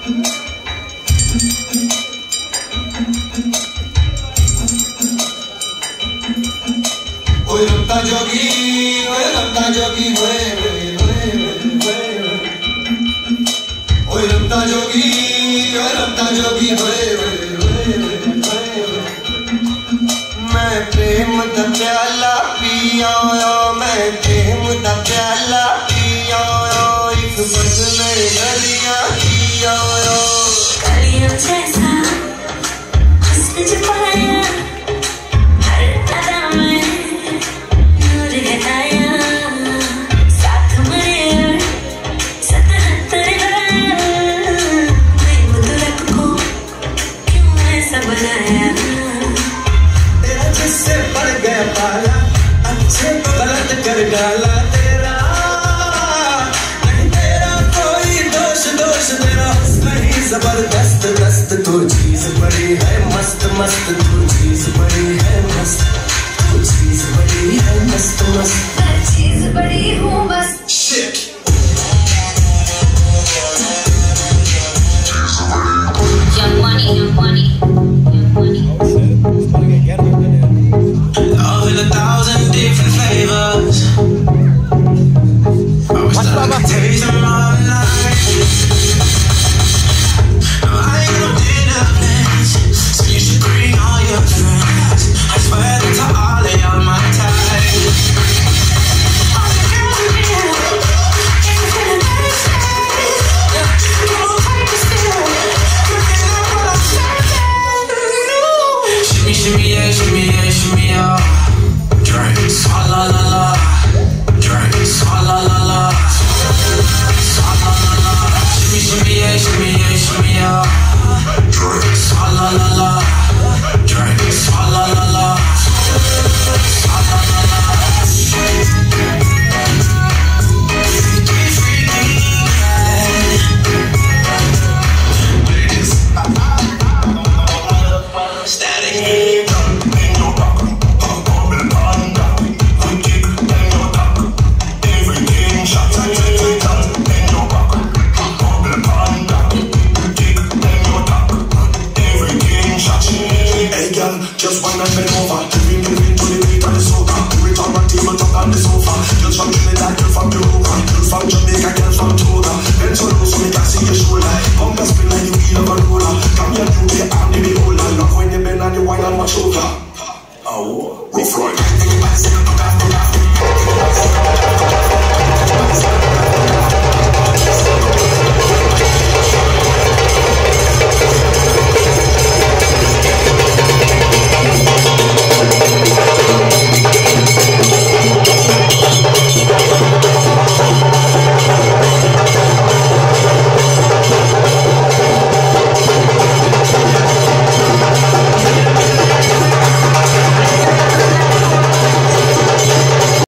ओए रमता जोगी, ओए रमता जोगी, ओए ओए रमता जोगी, ओए रमता जोगी, ओए मैं प्रेम दा प्याला पिया, मैं प्रेम दा प्याला पिया, एक बदले गलियां किया, गलियां जैसा हुस्न छुपाया, हर अदा में नूर जगाया, साथ मरे सतहत्तर लगाया, मैं मुतलक को क्यों ऐसा बनाया, तेरा जिससे पड़ गया पाला, अच्छे को गलत कर डाला, तेरा नहीं तेरा कोई दोष, दोष तेरा नहीं, जबरदस्त दस्त तो चीज बड़ी है मस्त मस्त, तो चीज बड़ी है मस्त, तो चीज बड़ी है मस्त मस्त, हर चीज बड़ी हूँ बस। Shit. Young money, young money, young money. Love in 1,000 different flavors. I was stuck to taste them all night. No, I ain't no dinner plans, so you should bring all your friends. I swear that to all of y'all my type. All the girls in here, if you're feeling thirsty, come on, take a step. Looking at what I'm saying. Shimmy, shimmy, yeah, shimmy, yeah, shimmy, yeah. Drink, swalla la la. Drink, swalla la la. Swalla la la. Shimmy, shimmy, yeah, shimmy, yeah, shimmy, yeah. Drink, swalla la la.